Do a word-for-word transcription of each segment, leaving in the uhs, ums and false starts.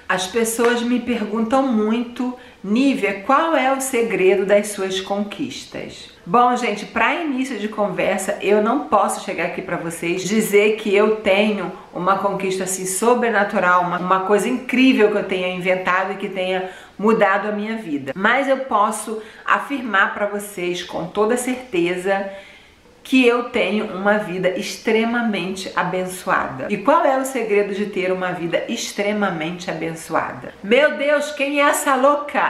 As pessoas me perguntam muito, Nívia, qual é o segredo das suas conquistas? Bom, gente, para início de conversa, eu não posso chegar aqui para vocês dizer que eu tenho uma conquista assim sobrenatural, uma, uma coisa incrível que eu tenha inventado e que tenha mudado a minha vida. Mas eu posso afirmar para vocês com toda certeza que eu tenho uma vida extremamente abençoada. E qual é o segredo de ter uma vida extremamente abençoada? Meu Deus, quem é essa louca?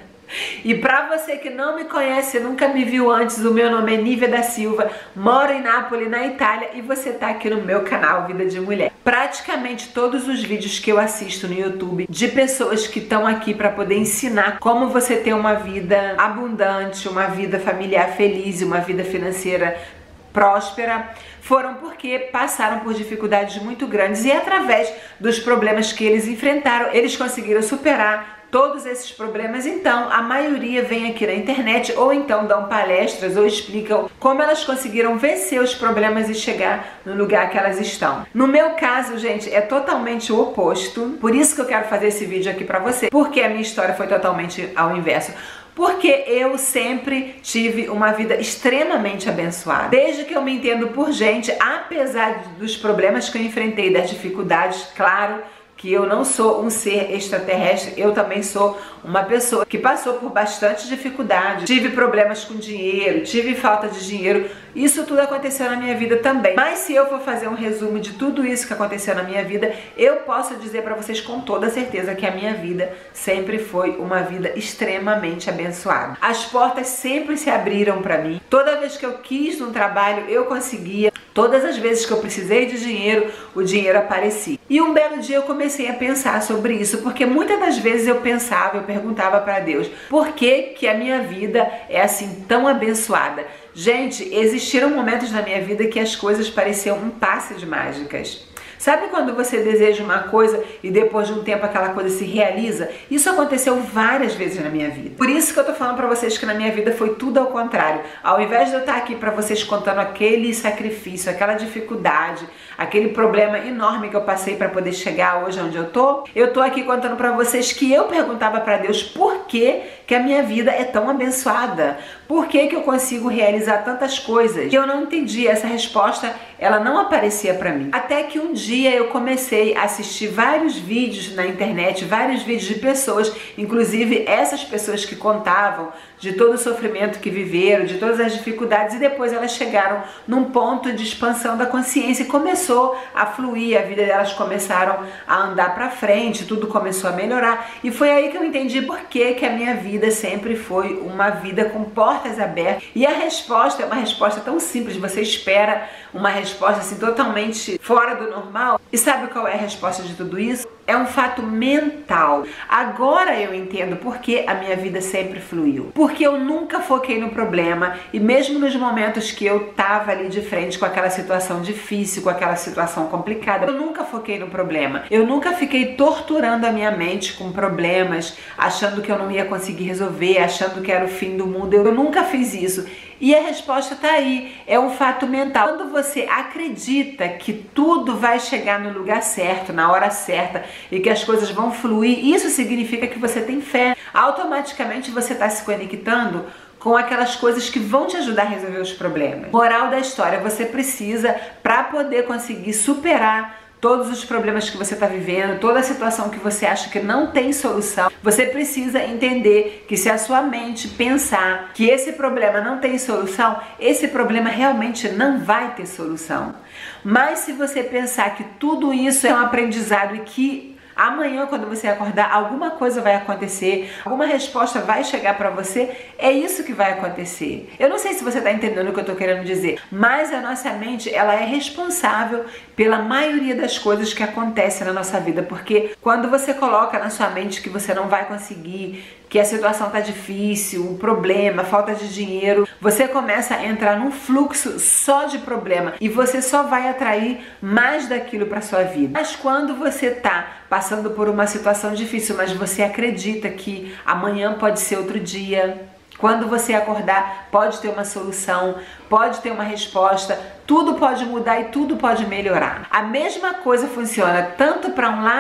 E para você que não me conhece, nunca me viu antes, o meu nome é Nívia da Silva, moro em Nápoles, na Itália, e você tá aqui no meu canal Vida de Mulher. Praticamente todos os vídeos que eu assisto no YouTube de pessoas que estão aqui para poder ensinar como você ter uma vida abundante, uma vida familiar feliz, uma vida financeira próspera, foram porque passaram por dificuldades muito grandes e através dos problemas que eles enfrentaram, eles conseguiram superar todos esses problemas. Então a maioria vem aqui na internet ou então dão palestras ou explicam como elas conseguiram vencer os problemas e chegar no lugar que elas estão. No meu caso, gente, é totalmente o oposto, por isso que eu quero fazer esse vídeo aqui pra você, porque a minha história foi totalmente ao inverso. Porque eu sempre tive uma vida extremamente abençoada. Desde que eu me entendo por gente, apesar dos problemas que eu enfrentei, das dificuldades, claro que eu não sou um ser extraterrestre, eu também sou uma pessoa que passou por bastante dificuldade. Tive problemas com dinheiro, tive falta de dinheiro, isso tudo aconteceu na minha vida também. Mas se eu for fazer um resumo de tudo isso que aconteceu na minha vida, eu posso dizer pra vocês com toda certeza que a minha vida sempre foi uma vida extremamente abençoada. As portas sempre se abriram pra mim. Toda vez que eu quis um trabalho, eu conseguia. Todas as vezes que eu precisei de dinheiro, o dinheiro aparecia. E um belo dia eu comecei a pensar sobre isso, porque muitas das vezes eu pensava, eu perguntava para Deus, por que que a minha vida é assim tão abençoada? Gente, existiram momentos na minha vida que as coisas pareciam um passe de mágicas. Sabe quando você deseja uma coisa e depois de um tempo aquela coisa se realiza? Isso aconteceu várias vezes na minha vida. Por isso que eu tô falando pra vocês que na minha vida foi tudo ao contrário. Ao invés de eu estar aqui pra vocês contando aquele sacrifício, aquela dificuldade, aquele problema enorme que eu passei pra poder chegar hoje onde eu tô, eu tô aqui contando pra vocês que eu perguntava pra Deus por que que a minha vida é tão abençoada. Por que que eu consigo realizar tantas coisas? E eu não entendi, essa resposta, ela não aparecia pra mim. Até que um dia eu comecei a assistir vários vídeos na internet, vários vídeos de pessoas, inclusive essas pessoas que contavam de todo o sofrimento que viveram, de todas as dificuldades, e depois elas chegaram num ponto de expansão da consciência e começou a fluir, a vida delas começaram a andar pra frente, tudo começou a melhorar, e foi aí que eu entendi por que que a minha vida sempre foi uma vida com portas abertas. E a resposta é uma resposta tão simples, você espera uma resposta assim totalmente fora do normal. E sabe qual é a resposta de tudo isso? É um fato mental. Agora eu entendo por que a minha vida sempre fluiu. Porque eu nunca foquei no problema, e mesmo nos momentos que eu tava ali de frente com aquela situação difícil, com aquela situação complicada, eu nunca foquei no problema. Eu nunca fiquei torturando a minha mente com problemas, achando que eu não ia conseguir resolver, achando que era o fim do mundo. Eu nunca fiz isso. E a resposta tá aí, é um fato mental. Quando você acredita que tudo vai chegar no lugar certo, na hora certa, e que as coisas vão fluir, isso significa que você tem fé. Automaticamente você está se conectando com aquelas coisas que vão te ajudar a resolver os problemas. Moral da história, você precisa, para poder conseguir superar todos os problemas que você está vivendo, toda a situação que você acha que não tem solução, você precisa entender que se a sua mente pensar que esse problema não tem solução, esse problema realmente não vai ter solução. Mas se você pensar que tudo isso é um aprendizado e que amanhã, quando você acordar, alguma coisa vai acontecer, alguma resposta vai chegar pra você, é isso que vai acontecer. Eu não sei se você tá entendendo o que eu tô querendo dizer, mas a nossa mente, ela é responsável pela maioria das coisas que acontecem na nossa vida, porque quando você coloca na sua mente que você não vai conseguir, que a situação tá difícil, um problema, falta de dinheiro, você começa a entrar num fluxo só de problema e você só vai atrair mais daquilo para sua vida. Mas quando você tá passando por uma situação difícil, mas você acredita que amanhã pode ser outro dia, quando você acordar pode ter uma solução, pode ter uma resposta, tudo pode mudar e tudo pode melhorar. A mesma coisa funciona tanto para um lado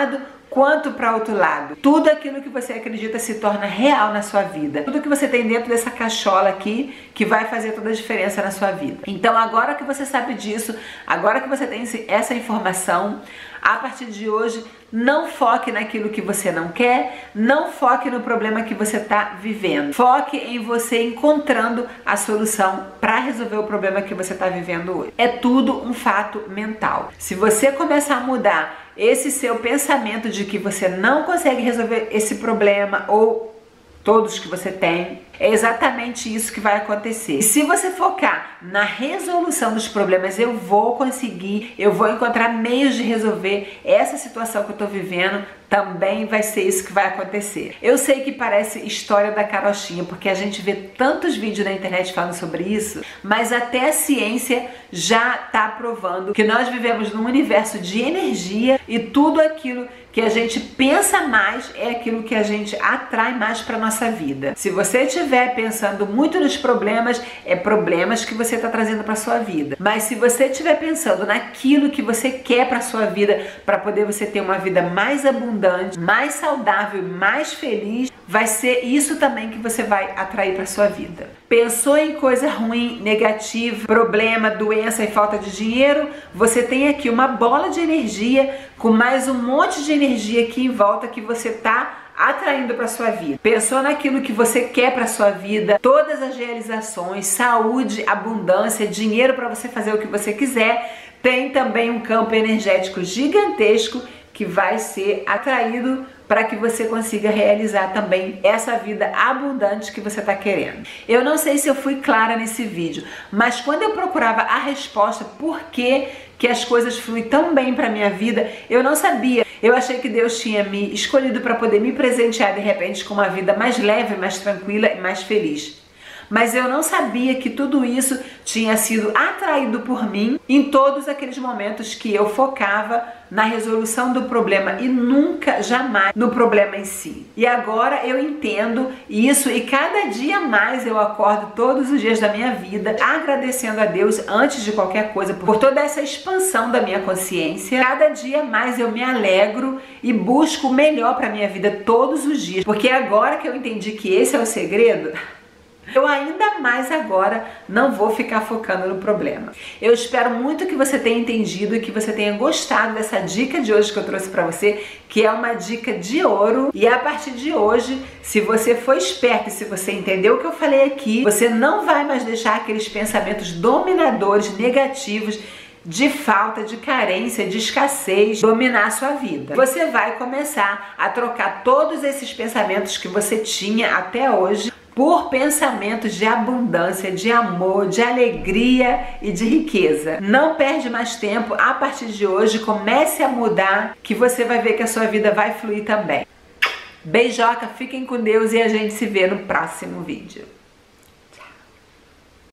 quanto para outro lado. Tudo aquilo que você acredita se torna real na sua vida. Tudo que você tem dentro dessa cachola aqui que vai fazer toda a diferença na sua vida. Então agora que você sabe disso, agora que você tem essa informação, a partir de hoje, não foque naquilo que você não quer, não foque no problema que você está vivendo. Foque em você encontrando a solução para resolver o problema que você está vivendo hoje. É tudo um fato mental. Se você começar a mudar esse seu pensamento de que você não consegue resolver esse problema ou todos que você tem, é exatamente isso que vai acontecer. E se você focar na resolução dos problemas, eu vou conseguir, eu vou encontrar meios de resolver essa situação que eu tô vivendo, também vai ser isso que vai acontecer. Eu sei que parece história da carochinha, porque a gente vê tantos vídeos na internet falando sobre isso, mas até a ciência já tá provando que nós vivemos num universo de energia e tudo aquilo que a gente pensa mais é aquilo que a gente atrai mais para nossa vida. Se você estiver pensando muito nos problemas, é problemas que você está trazendo para sua vida. Mas se você estiver pensando naquilo que você quer para sua vida, para poder você ter uma vida mais abundante, mais saudável, mais feliz, vai ser isso também que você vai atrair para sua vida. Pensou em coisa ruim, negativa, problema, doença e falta de dinheiro? Você tem aqui uma bola de energia com mais um monte de energia aqui em volta que você tá atraindo para sua vida. Pensou naquilo que você quer para sua vida, todas as realizações, saúde, abundância, dinheiro para você fazer o que você quiser. Tem também um campo energético gigantesco que vai ser atraído para que você consiga realizar também essa vida abundante que você está querendo. Eu não sei se eu fui clara nesse vídeo, mas quando eu procurava a resposta por que que as coisas fluem tão bem para minha vida, eu não sabia. Eu achei que Deus tinha me escolhido para poder me presentear de repente com uma vida mais leve, mais tranquila e mais feliz. Mas eu não sabia que tudo isso tinha sido atraído por mim em todos aqueles momentos que eu focava na resolução do problema e nunca, jamais no problema em si. E agora eu entendo isso e cada dia mais eu acordo todos os dias da minha vida agradecendo a Deus antes de qualquer coisa por toda essa expansão da minha consciência. Cada dia mais eu me alegro e busco o melhor para minha vida todos os dias, porque agora que eu entendi que esse é o segredo, eu ainda mais agora não vou ficar focando no problema. Eu espero muito que você tenha entendido e que você tenha gostado dessa dica de hoje que eu trouxe para você, que é uma dica de ouro. E a partir de hoje, se você for esperto e se você entendeu o que eu falei aqui, você não vai mais deixar aqueles pensamentos dominadores, negativos, de falta, de carência, de escassez dominar a sua vida. Você vai começar a trocar todos esses pensamentos que você tinha até hoje por pensamentos de abundância, de amor, de alegria e de riqueza. Não perde mais tempo, a partir de hoje comece a mudar, que você vai ver que a sua vida vai fluir também. Beijoca, fiquem com Deus e a gente se vê no próximo vídeo.